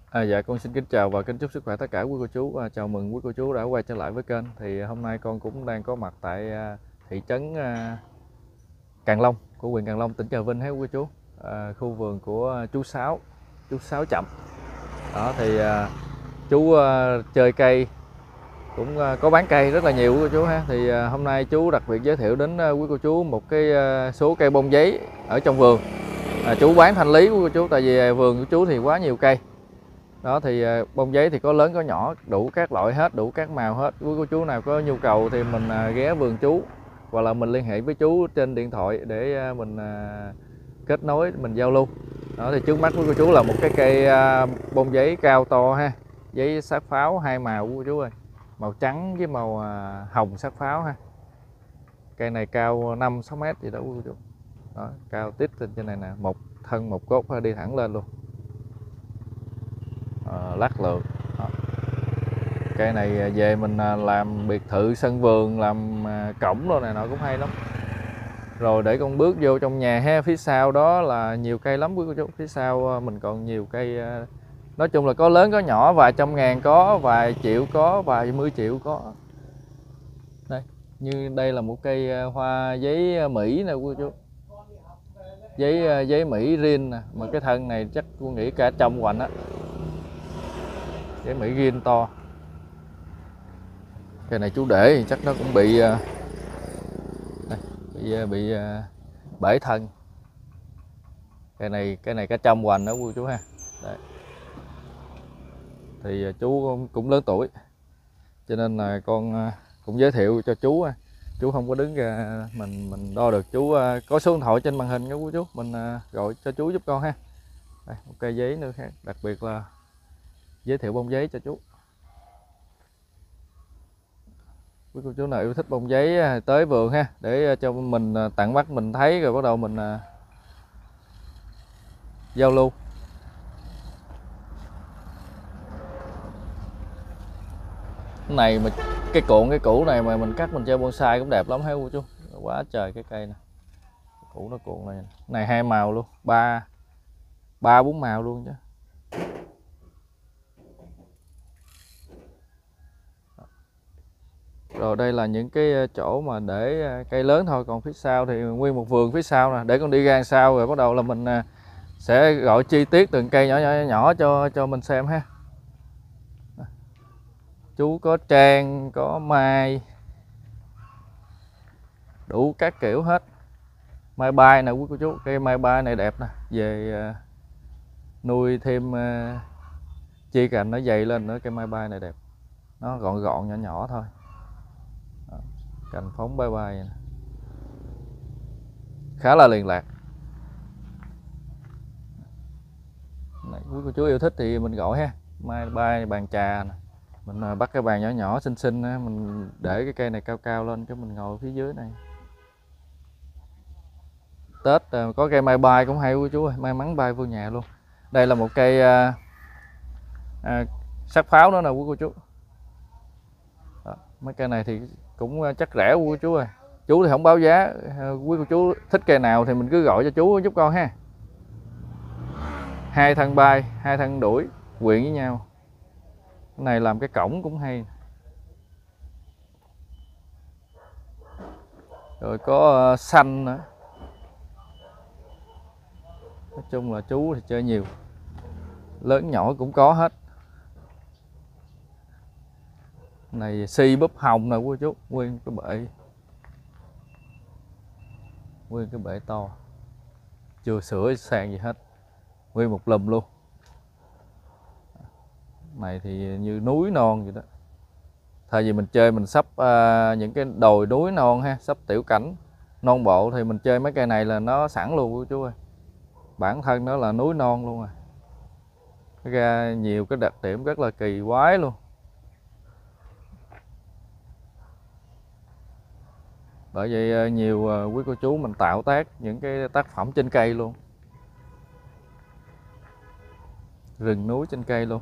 Dạ con xin kính chào và kính chúc sức khỏe tất cả quý cô chú. Chào mừng quý cô chú đã quay trở lại với kênh. Thì hôm nay con cũng đang có mặt tại thị trấn Càng Long của huyện Càng Long, tỉnh Trà Vinh hết quý cô chú. Khu vườn của chú Sáu Chậm. Đó thì chú chơi cây cũng có bán cây rất là nhiều quý cô chú ha. Thì hôm nay chú đặc biệt giới thiệu đến quý cô chú một cái số cây bông giấy ở trong vườn. Chú bán thanh lý quý cô chú, tại vì vườn của chú thì quá nhiều cây. Đó thì bông giấy thì có lớn có nhỏ, đủ các loại hết, đủ các màu hết. Quý cô chú nào có nhu cầu thì mình ghé vườn chú, hoặc là mình liên hệ với chú trên điện thoại để mình kết nối, mình giao lưu. Đó thì trước mắt quý cô chú là một cái cây bông giấy cao to ha, giấy sát pháo hai màu quý cô chú ơi, màu trắng với màu hồng sát pháo ha. Cây này cao 5-6 mét gì đó quý cô chú. Đó, cao tít trên này nè, một thân một cốt đi thẳng lên luôn. Lắc lượt. Cây này về mình làm biệt thự sân vườn, làm cổng đồ này nọ cũng hay lắm. Rồi để con bước vô trong nhà ha. Phía sau đó là nhiều cây lắm quý cô chú. Phía sau mình còn nhiều cây, nói chung là có lớn có nhỏ, vài trăm ngàn có, vài triệu có, vài 10 triệu có. Đây, như đây là một cây hoa giấy Mỹ nè quý cô chú. Giấy Mỹ riêng nè, mà cái thân này chắc tôi nghĩ cả trăm hoành á. Giấy Mỹ riêng to. Cây này chú để chắc nó cũng bị bể thân. Cây này cả trăm hoành đó quý chú ha. Đấy. Thì chú cũng lớn tuổi, cho nên là con cũng giới thiệu cho chú. Chú không có đứng ra mình đo được. Chú có số điện thoại trên màn hình đó quý chú, mình gọi cho chú giúp con ha. Đây, một cây giấy nữa khác, đặc biệt là giới thiệu bông giấy cho chú. Quý cô chú nào yêu thích bông giấy tới vườn ha, để cho mình tặng mắt mình thấy rồi bắt đầu mình giao lưu. Cái này mà cái củ này mà mình cắt mình chơi bonsai cũng đẹp lắm ha cô chú. Quá trời cái cây nè. Củ nó cuộn này hai màu luôn, ba bốn màu luôn chứ. Rồi đây là những cái chỗ mà để cây lớn thôi, còn phía sau thì nguyên một vườn phía sau nè. Để con đi ra sau rồi bắt đầu là mình sẽ gọi chi tiết từng cây nhỏ cho mình xem ha. Chú có trang, có mai, đủ các kiểu hết. Mai bay nè quý cô chú, cây mai bay này đẹp nè, về nuôi thêm chi cành nó dày lên nữa. Cây mai bay này đẹp, nó gọn gọn nhỏ nhỏ thôi. Đó, cành phóng bay bay khá là liền lạc. Này, quý cô chú yêu thích thì mình gọi ha. Mai bay bàn trà nè, mình bắt cái bàn nhỏ nhỏ xinh xinh, mình để cái cây này cao cao lên cho mình ngồi phía dưới này. Tết có cây mai bay cũng hay quý chú ơi, may mắn bay vô nhà luôn. Đây là một cây sát pháo nữa nè quý cô chú. Đó, mấy cây này thì cũng chắc rẻ quý cô chú ơi. Chú thì không báo giá, quý cô chú thích cây nào thì mình cứ gọi cho chú giúp con ha. Hai thân bay, hai thân đuổi quyện với nhau. Cái này làm cái cổng cũng hay. Rồi có xanh nữa. Nói chung là chú thì chơi nhiều, lớn nhỏ cũng có hết. Này si búp hồng nè quý chú, nguyên cái bể to, chưa sửa sàn gì hết, nguyên một lùm luôn. Này thì như núi non vậy đó. Thay vì mình chơi mình sắp những cái đồi núi non ha, sắp tiểu cảnh non bộ, thì mình chơi mấy cây này là nó sẵn luôn quý chú ơi. Bản thân nó là núi non luôn rồi. Ra nhiều cái đặc điểm rất là kỳ quái luôn. Bởi vậy nhiều quý cô chú mình tạo tác những cái tác phẩm trên cây luôn. Rừng núi trên cây luôn.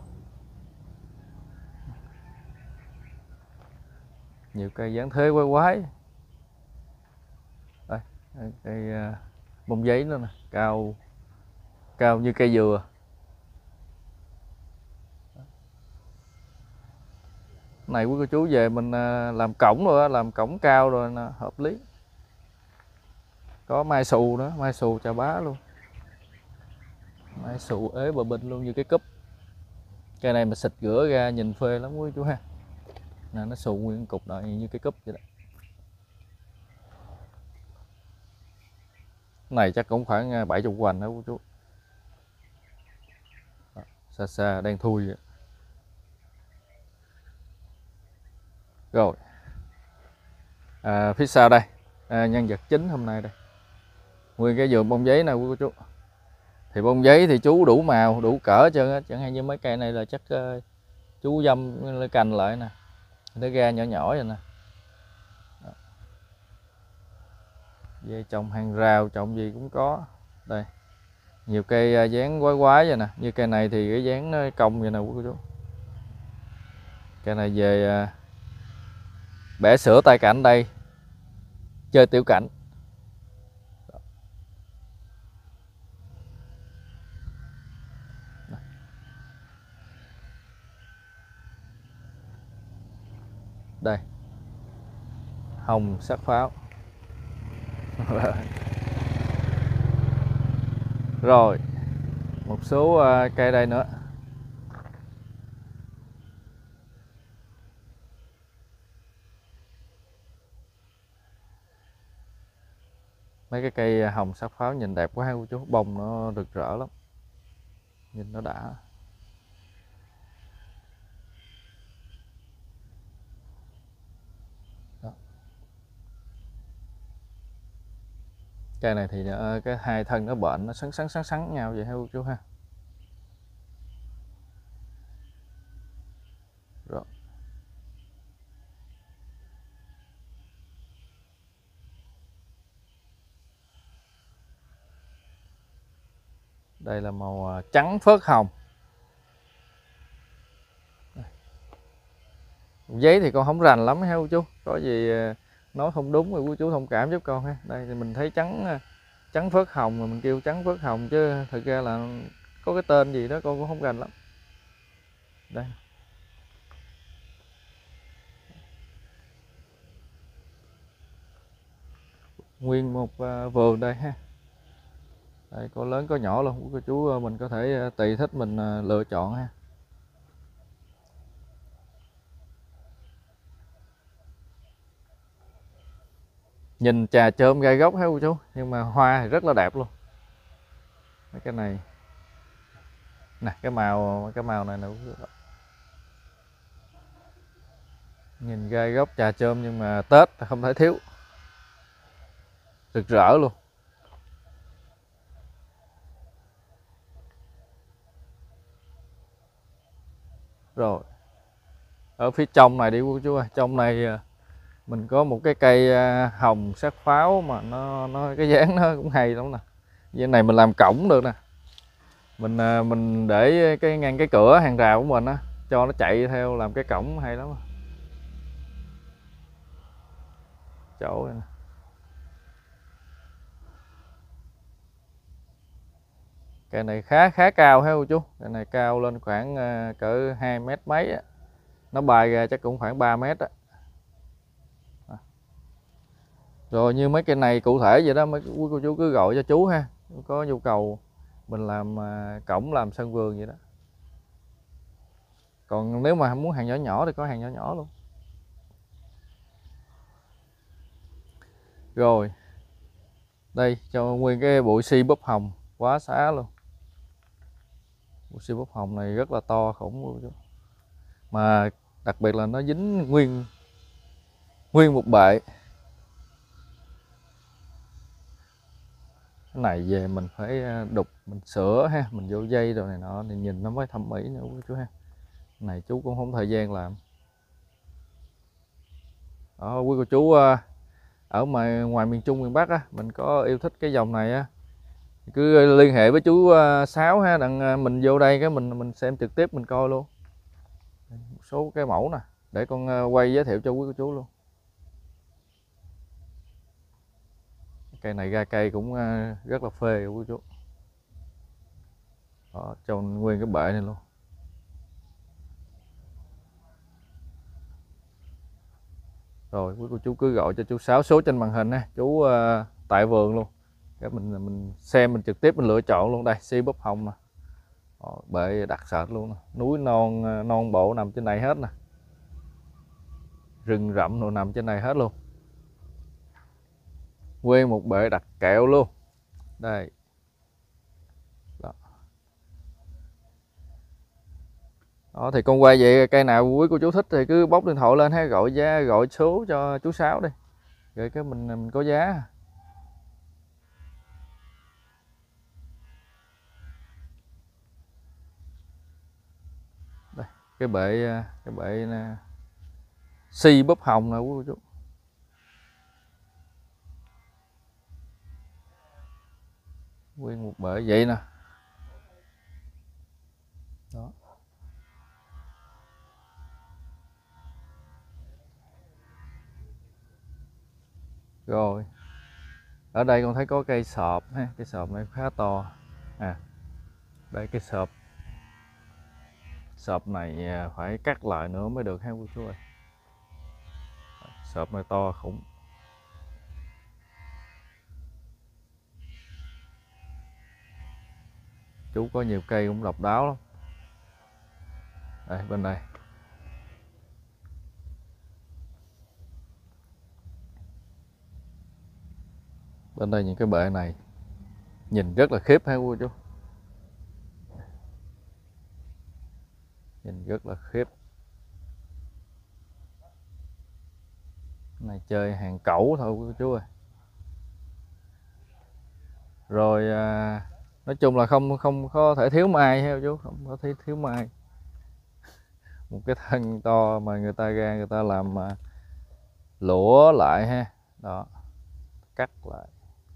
Nhiều cây dáng thế quái quái. Đây, cây bông giấy nữa nè, cao như cây dừa. Này quý cô chú về mình làm cổng rồi đó, làm cổng cao rồi nè, hợp lý. Có mai xù nữa, mai xù chà bá luôn. Mai xù ế bờ bình luôn như cái cúp. Cây này mà xịt rửa ra nhìn phê lắm quý chú ha. Nè nó xù nguyên cục lại như cái cúp vậy đó. Này chắc cũng khoảng 70 hoành đó quý chú. Xa xa đang thui vậy. Rồi phía sau đây nhân vật chính hôm nay đây, nguyên cái vườn bông giấy nè quý cô chú. Thì bông giấy thì chú đủ màu đủ cỡ trơn á, chẳng hạn như mấy cây này là chắc chú dâm cành lại nè, nó ra nhỏ nhỏ vậy nè. Về trồng hàng rào trồng gì cũng có đây, nhiều cây dáng quái quái vậy nè, như cây này thì cái dáng nó cong vậy nè quý cô chú. Cây này về bẻ sữa tay cảnh đây, chơi tiểu cảnh. Đây hồng sắc pháo. Rồi một số cây đây nữa. Mấy cái cây hồng sắc pháo nhìn đẹp quá ha cô chú, bông nó rực rỡ lắm, nhìn nó đã. Đó. Cây này thì cái hai thân nó bệnh, nó sắn nhau vậy ha cô chú ha. Rồi. Đây là màu trắng phớt hồng. Giấy thì con không rành lắm ha cô chú, có gì nói không đúng thì cô chú thông cảm giúp con ha. Đây thì mình thấy trắng phớt hồng mà mình kêu trắng phớt hồng, chứ thực ra là có cái tên gì đó con cũng không rành lắm. Đây nguyên một vườn đây ha. Đây có lớn có nhỏ luôn cô chú, mình có thể tùy thích mình lựa chọn ha. Nhìn trà chôm gai gốc ha cô chú, nhưng mà hoa thì rất là đẹp luôn. Mấy cái này nè, cái màu này nè, nhìn gai gốc trà chôm nhưng mà Tết không thể thiếu, rực rỡ luôn. Rồi ở phía trong này đi cô chú ơi, trong này mình có một cái cây hồng sắc pháo mà nó cái dáng nó cũng hay lắm nè. Cái này mình làm cổng được nè, mình để cái ngang cái cửa hàng rào của mình á, cho nó chạy theo làm cái cổng hay lắm. Chỗ này. Cây này khá cao ha cô chú, cây này cao lên khoảng cỡ 2 mét mấy á. Nó bay ra chắc cũng khoảng 3 mét á. Rồi như mấy cây này cụ thể vậy đó, mấy quý cô chú cứ gọi cho chú ha, có nhu cầu mình làm cổng làm sân vườn vậy đó. Còn nếu mà muốn hàng nhỏ nhỏ thì có hàng nhỏ nhỏ luôn. Rồi đây cho nguyên cái bụi si búp hồng quá xá luôn. Bụi si búp hồng này rất là to khủng luôn, mà đặc biệt là nó dính nguyên một bệ. Cái này về mình phải đục mình sửa ha, mình vô dây rồi này nọ thì nhìn nó mới thẩm mỹ nữa chú ha. Cái này chú cũng không thời gian làm. Đó quý cô chú ở ngoài miền Trung miền Bắc á, mình có yêu thích cái dòng này á, cứ liên hệ với chú Sáu ha, đặng mình vô đây cái mình xem trực tiếp mình coi luôn. Một số cái mẫu nè để con quay giới thiệu cho quý cô chú luôn. Cây này ra cây cũng rất là phê quý chú. Đó, cho nguyên cái bệ này luôn. Rồi quý cô chú cứ gọi cho chú Sáu số trên màn hình ha, chú tại vườn luôn, để mình xem, mình trực tiếp mình lựa chọn luôn. Đây si búp hồng nè, bệ đặc sệt luôn nè. Núi non non bộ nằm trên này hết nè, rừng rậm rồi nằm trên này hết luôn, nguyên một bệ đặc kẹo luôn đây. Đó, thì con quay vậy, cây nào quý cô chú thích thì cứ bóc điện thoại lên hay gọi giá, gọi số cho chú Sáu đi, rồi cái mình có giá. Đây, cái bệ si búp hồng nè quý cô chú, nguyên một bệ vậy nè. Đó. Rồi ở đây con thấy có cây sọp ha, cây sọp này khá to. Đây cái sọp này phải cắt lại nữa mới được ha quý chú ơi. Sọp này to khủng. Chú có nhiều cây cũng độc đáo lắm. Đây bên đây. Bên đây những cái bệ này nhìn rất là khiếp ha quý chú. Nhìn rất là khiếp. Cái này chơi hàng cẩu thôi quý chú ơi. Rồi nói chung là không có thể thiếu mai ha chú, không có thể thiếu mai. Một cái thân to mà người ta ra người ta làm lũa lại ha. Đó, cắt lại.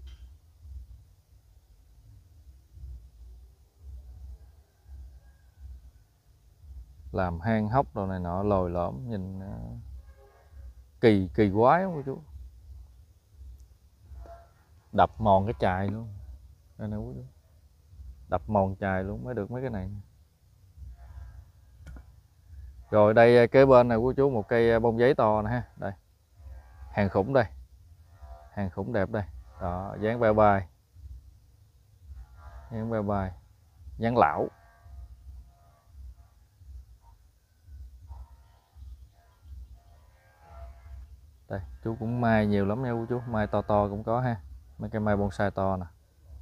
Làm hang hốc đồ này nọ lồi lõm, nhìn kỳ quái không cô chú. Đập mòn cái chài luôn. Đây nè quý chú. Đập mòn chài luôn mới được mấy cái này. Rồi đây kế bên này quý chú, một cây bông giấy to nè ha. Đây. Hàng khủng đây. Hàng khủng đẹp đây. Đó, dáng bye bye. Dáng bye bye. Dáng lão. Đây, chú cũng mai nhiều lắm nha quý chú, mai to to cũng có ha. Mấy cây mai bonsai to nè.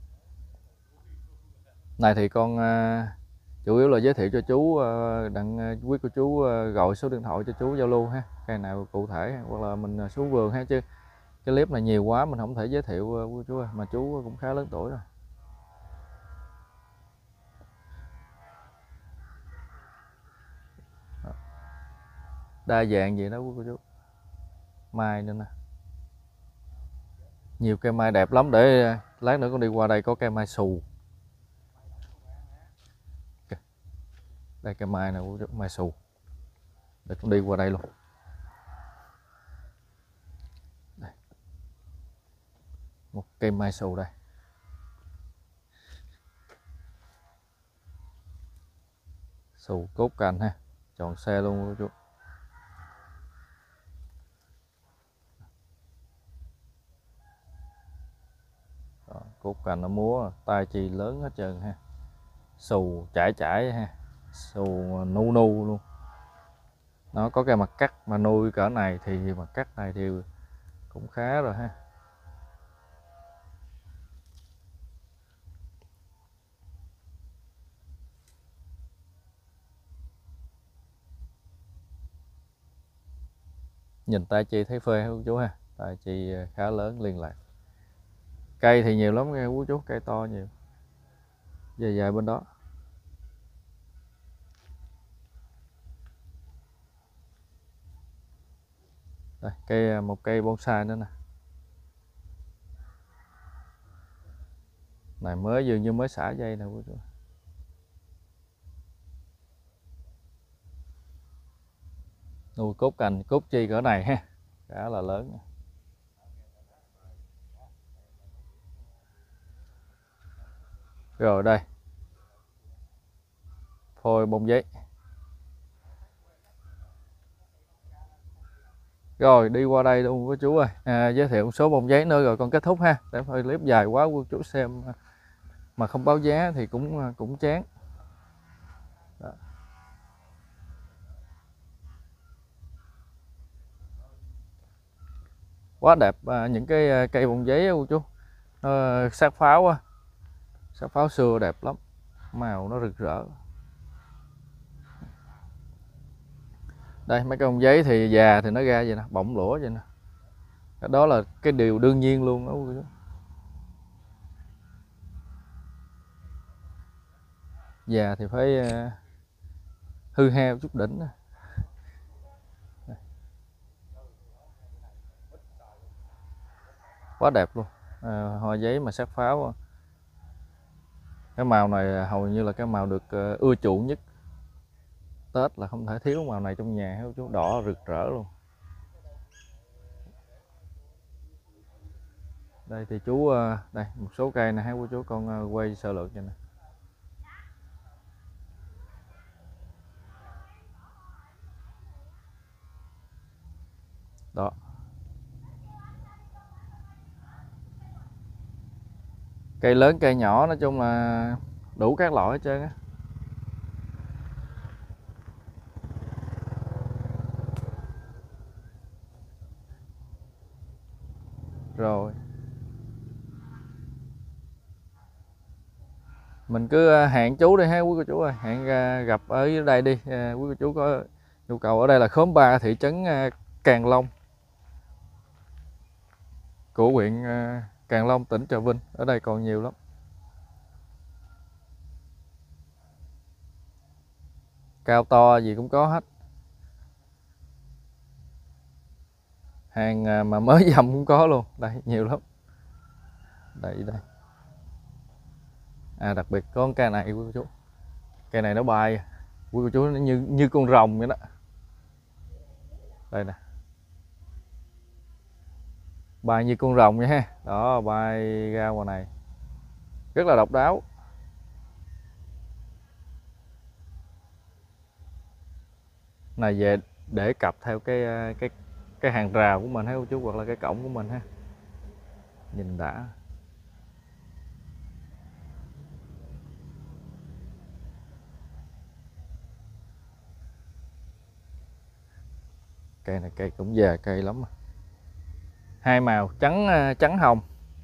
Này thì con chủ yếu là giới thiệu cho chú, đặng quý cô chú gọi số điện thoại cho chú giao lưu ha. Cây nào cụ thể hoặc là mình xuống vườn ha, chứ cái clip này nhiều quá mình không thể giới thiệu quý chú ơi, mà chú cũng khá lớn tuổi rồi. Đa dạng vậy đó quý cô chú. Mai nữa nè. Nhiều cây mai đẹp lắm, để lát nữa con đi qua đây có cây mai xù. Đây cây mai này quý chú, mai xù. Để con đi qua đây luôn. Đây. Một cây mai xù đây. Xù cốt cành ha, tròn xe luôn quý chú. Đó, cốt cành nó múa, tai chi lớn hết trơn ha. Xù chảy ha, xù nu luôn. Nó có cái mặt cắt mà nuôi cỡ này thì mặt cắt này thì cũng khá rồi ha. Nhìn tai chi thấy phê hả quý chú ha, tai chi khá lớn liên lạc. Cây thì nhiều lắm nghe quý chú, cây to nhiều. Dài bên đó. Đây, một cây bonsai nữa nè. Này mới dường như mới xả dây nè quý chú. Nuôi cốt cành, cốt chi cỡ này ha, khá là lớn. Rồi đây, phôi bông giấy. Rồi đi qua đây luôn cô chú ơi, giới thiệu một số bông giấy nữa rồi con kết thúc ha, để hơi clip dài quá cô chú xem mà không báo giá thì cũng chán. Đó. Quá đẹp những cái cây bông giấy cô chú, sát pháo á, sát pháo xưa đẹp lắm, màu nó rực rỡ. Đây mấy cái bông giấy thì già thì nó ra vậy nè, bọng lũa vậy nè, đó là cái điều đương nhiên luôn đó cô chú. Già thì phải hư hao chút đỉnh. Quá đẹp luôn, hoa giấy mà sát pháo. Cái màu này hầu như là cái màu được ưa chuộng nhất. Tết là không thể thiếu màu này trong nhà hết chú, đỏ rực rỡ luôn. Đây thì chú đây một số cây này của chú, con quay sơ lược cho nè. Đó. Cây lớn cây nhỏ nói chung là đủ các loại hết trơn á. Rồi mình cứ hẹn chú đi ha quý cô chú ơi, hẹn gặp ở đây đi. Quý cô chú có nhu cầu, ở đây là khóm 3 thị trấn Càng Long của huyện Càng Long, tỉnh Trà Vinh. Ở đây còn nhiều lắm, cao to gì cũng có hết, hàng mà mới dầm cũng có luôn. Đây nhiều lắm, đây đặc biệt có cây này quý cô chú, cây này nó bay quý cô chú, nó như con rồng vậy đó. Đây nè, bay như con rồng vậy ha, đó bay ra ngoài này rất là độc đáo. Này về để cặp theo cái hàng rào của mình ha cô chú, hoặc là cái cổng của mình ha, nhìn đã. Cây này cây cũng già cây lắm, hai màu trắng hồng.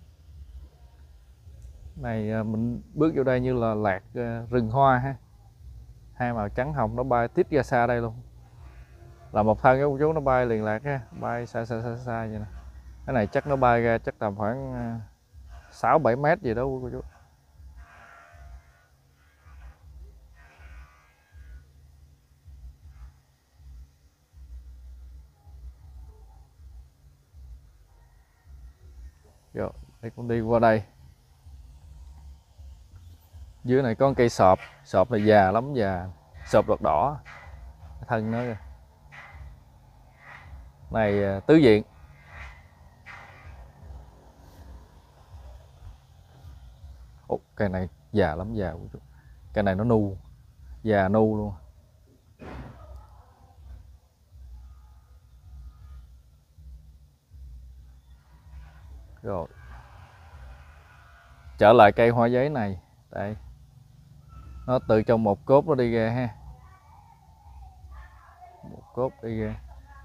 Này mình bước vô đây như là lạc rừng hoa ha, hai màu trắng hồng, nó bay tít ra xa đây luôn, là một thân của chú, nó bay liền lạc ha, bay xa vậy nè. Cái này chắc nó bay ra chắc tầm khoảng 6-7 mét gì đó cô chú. Rồi đây cũng đi qua đây, dưới này có cây sọp, sọp này già lắm, già sọp đọt đỏ, cái thân nó kìa. Này tứ diện. Ồ, cây này già lắm, già của chú, cây này nó nu, già nu luôn. Rồi trở lại cây hoa giấy này, đây nó từ trong một cốt nó đi ra ha, một cốt đi ra.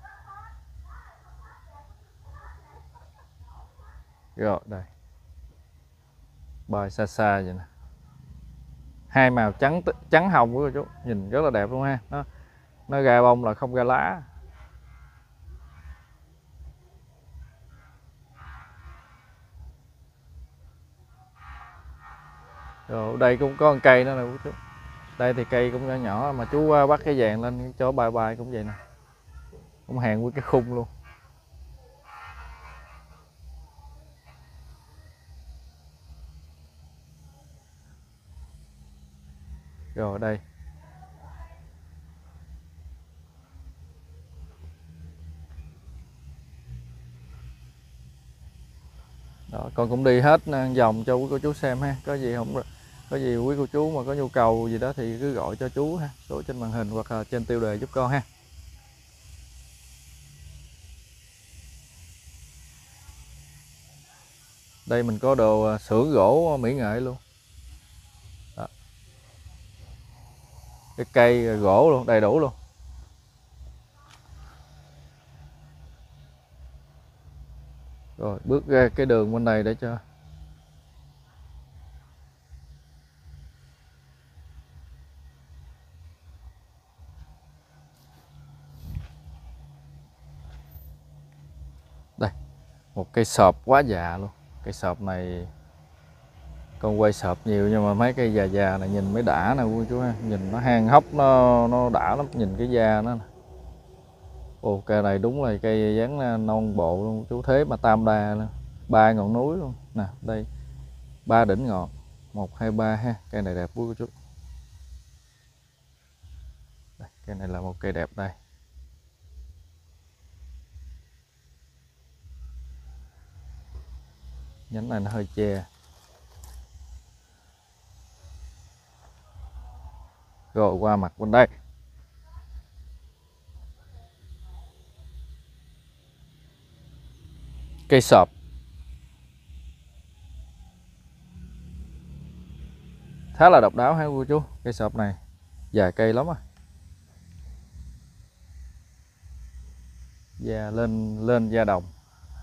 Rồi đây bay xa xa vậy nè, hai màu trắng hồng của cô chú, nhìn rất là đẹp luôn ha. Nó ra bông là không ra lá. Rồi đây cũng có một cây nữa nè cô chú, đây thì cây cũng nhỏ nhỏ mà chú bắt cái vàng lên cho bay cũng vậy nè, cũng hẹn với cái khung luôn. Rồi đây đó, con cũng đi hết vòng cho quý cô chú xem ha. Có gì quý cô chú mà có nhu cầu gì đó thì cứ gọi cho chú ha, số trên màn hình hoặc là trên tiêu đề giúp con ha. Đây mình có đồ xưởng gỗ mỹ nghệ luôn. Đó. Cái cây gỗ luôn, đầy đủ luôn. Rồi bước ra cái đường bên này để cho đây, một cây sọp quá già luôn. Cây sọp này con quay sọp nhiều nhưng mà mấy cây già già này nhìn mới đã nè cô chú ha. Nhìn nó hang hốc, nó đã lắm, nhìn cái da nó. Ồ, cây này đúng là cây dáng non bộ luôn chú, thế mà tam đa luôn. 3 ngọn núi luôn nè, đây 3 đỉnh ngọn, 1 2 3 ha. Cây này đẹp cô chú. Đây, cây này là một cây đẹp đây. Nhánh này nó hơi che. Rồi qua mặt bên đây. Cây sọp. Khá là độc đáo ha cô chú. Cây sọp này dài cây lắm à. Da lên da đồng.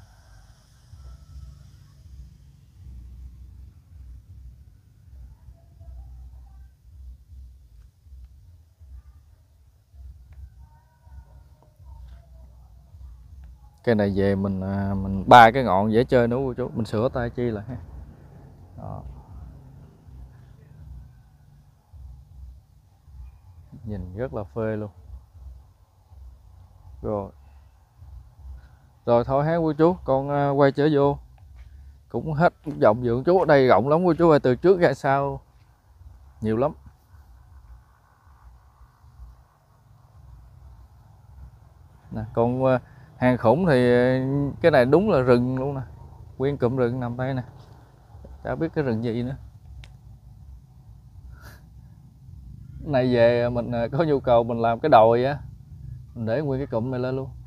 Cây này về mình 3 cái ngọn dễ chơi nữa cô chú, mình sửa tay chi là ha. Đó. Nhìn rất là phê luôn. Rồi thôi ha cô chú, con quay trở vô cũng hết vòng vườn chú. Ở đây rộng lắm cô chú ơi, từ trước ra sau nhiều lắm. Nè, con hàng khủng thì cái này đúng là rừng luôn nè, nguyên cụm rừng nằm đây nè, chả biết cái rừng gì nữa. Này về mình có nhu cầu mình làm cái đồi á, mình để nguyên cái cụm này lên luôn.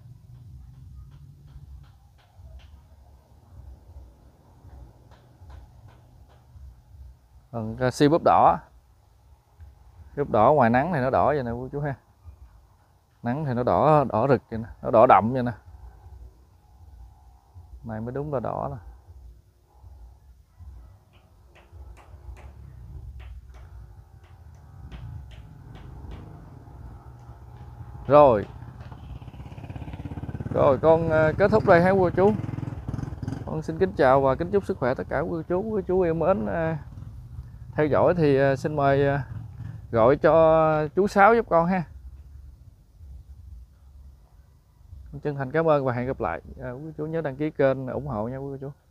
Còn si búp đỏ, búp đỏ ngoài nắng thì nó đỏ vậy nè cô chú ha, nắng thì nó đỏ đỏ rực vậy nè, nó đỏ đậm vậy nè, này mới đúng là đỏ nè. Rồi con kết thúc đây ha cô chú. Con xin kính chào và kính chúc sức khỏe tất cả cô chú yêu mến theo dõi thì xin mời gọi cho chú Sáu giúp con ha. Chân thành cảm ơn và hẹn gặp lại. Quý chú nhớ đăng ký kênh ủng hộ nha quý chú.